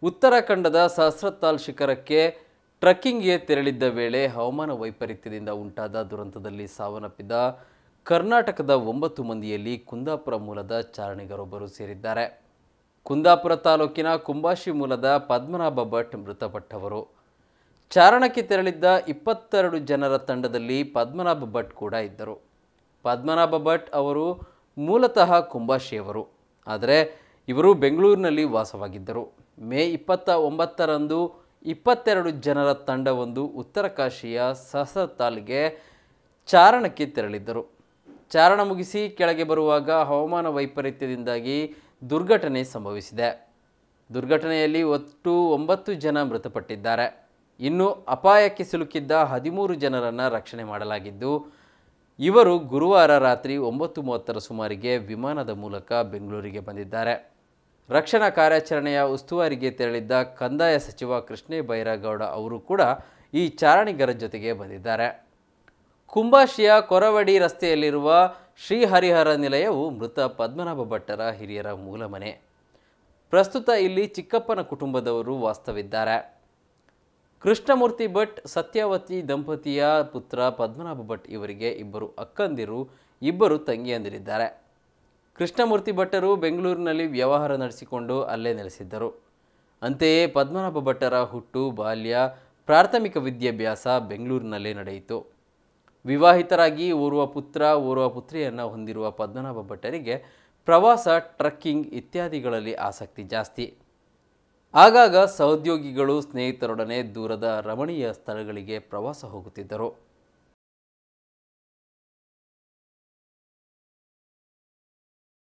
ಉತ್ತರಾಖಂಡದ ಸಹಸ್ರತಾಲ್ ಶಿಖರಕ್ಕೆ ಟ್ರೆಕ್ಕಿಂಗ್ಗೆ ತೆರಳಿದ್ದ ವೇಳೆ ಹವಾಮಾನ ವೈಪರೀತ್ಯದಿಂದ ಉಂಟಾದ ದುರಂತದಲ್ಲಿ ಸಾವನ್ನಪ್ಪಿದ ಕರ್ನಾಟಕದ 9 ಮಂದಿಯಲ್ಲಿ ಕುಂದಾಪುರ ಮೂಲದ ಚಾರಣಿಗರೊಬ್ಬರು ಸೇರಿದ್ದಾರೆ. ಕುಂದಾಪುರ ತಾಲೂಕಿನ ಕುಂಬಾಶಿ ಮೂಲದ ಪದ್ಮನಾಭ ಭಟ್ ಮೃತಪಟ್ಟವರು. ಚಾರಣಕ್ಕೆ ತೆರಳಿದ್ದ 22 ಜನರ ತಂಡದಲ್ಲಿ ಪದ್ಮನಾಭ ಭಟ್ ಕೂಡ ಇದ್ದರು. ಪದ್ಮನಾಭ ಭಟ್ ಅವರು ಮೂಲತಃ ಕುಂಬಾಶಿಯವರು, ಆದರೆ ಇವರು ಬೆಂಗಳೂರಿನಲ್ಲಿ ವಾಸವಾಗಿದ್ದರು. ಮೇ 29ರಂದು 22 ಜನರ ತಂಡವೊಂದು ಉತ್ತರಕಾಶಿಯ ಸಹಸ್ರತಾಲ್ಗೆ ಚಾರಣಕ್ಕೆ ತೆರಳಿದ್ದರು. ಚಾರಣ ಮುಗಿಸಿ ಕೆಳಗೆ ಬರುವಾಗ ಹವಾಮಾನ ವೈಪರೀತ್ಯದಿಂದಾಗಿ ದುರ್ಘಟನೆ ಸಂಭವಿಸಿದೆ. ದುರ್ಘಟನೆಯಲ್ಲಿ ಒಟ್ಟು 9 ಜನ ಮೃತಪಟ್ಟಿದ್ದಾರೆ. ಇನ್ನು ಅಪಾಯಕ್ಕೆ ಸಿಲುಕಿದ್ದ 13 ಜನರನ್ನು ರಕ್ಷಣೆ ಮಾಡಲಾಗಿದ್ದು, ಇವರು ಗುರುವಾರ ರಾತ್ರಿ 9:30ರ ಸುಮಾರಿಗೆ ವಿಮಾನದ ಮೂಲಕ ಬೆಂಗಳೂರಿಗೆ ಬಂದಿದ್ದಾರೆ. ರಕ್ಷಣಾ ಕಾರ್ಯಾಚರಣೆಯ ಉಸ್ತುವಾರಿಗೆ ತೆರಳಿದ್ದ ಕಂದಾಯ ಸಚಿವ ಕೃಷ್ಣ ಬೈರೇಗೌಡ ಅವರು ಕೂಡ ಈ ಚಾರಣಿಗರ ಜೊತೆಗೆ ಬಂದಿದ್ದಾರೆ. ಕುಂಬಾಶಿಯ ಕೊರವಡಿ ರಸ್ತೆಯಲ್ಲಿರುವ ಶ್ರೀ ಹರಿಹರ ನಿಲಯವು ಮೃತ ಪದ್ಮನಾಭ ಭಟ್ಟರ ಹಿರಿಯರ ಮೂಲ ಮನೆ. ಪ್ರಸ್ತುತ ಇಲ್ಲಿ ಚಿಕ್ಕಪ್ಪನ ಕುಟುಂಬದವರು ವಾಸ್ತವಿದ್ದಾರೆ. ಕೃಷ್ಣಮೂರ್ತಿ ಭಟ್ ಸತ್ಯಾವತಿ ದಂಪತಿಯ ಪುತ್ರ ಪದ್ಮನಾಭ ಭಟ್ ಇವರಿಗೆ 2 ಅಕ್ಕಂದಿರು, 2 ತಂಗಿಯಂದಿರಿದ್ದಾರೆ. ಕೃಷ್ಣಮೂರ್ತಿ ಭಟ್ಟರು ಬೆಂಗಳೂರಿನಲ್ಲಿ ವ್ಯವಹಾರ ನಡೆಸಿಕೊಂಡು ಅಲ್ಲೇ ನೆಲೆಸಿದ್ದರು. ಅಂತೆಯೇ ಪದ್ಮನಾಭ ಭಟ್ಟರ ಹುಟ್ಟು, ಬಾಲ್ಯ, ಪ್ರಾಥಮಿಕ ವಿದ್ಯಾಭ್ಯಾಸ ಬೆಂಗಳೂರಿನಲ್ಲೇ ನಡೆಯಿತು. ವಿವಾಹಿತರಾಗಿ ಓರ್ವ ಪುತ್ರ, ಓರ್ವ ಪುತ್ರಿಯನ್ನು ಹೊಂದಿರುವ ಪದ್ಮನಾಭ ಭಟ್ಟರಿಗೆ ಪ್ರವಾಸ, ಟ್ರೆಕ್ಕಿಂಗ್ ಇತ್ಯಾದಿಗಳಲ್ಲಿ ಆಸಕ್ತಿ ಜಾಸ್ತಿ. ಆಗಾಗ ಸಹೋದ್ಯೋಗಿಗಳು, ಸ್ನೇಹಿತರೊಡನೆ ದೂರದ ರಮಣೀಯ ಸ್ಥಳಗಳಿಗೆ ಪ್ರವಾಸ ಹೋಗುತ್ತಿದ್ದರು.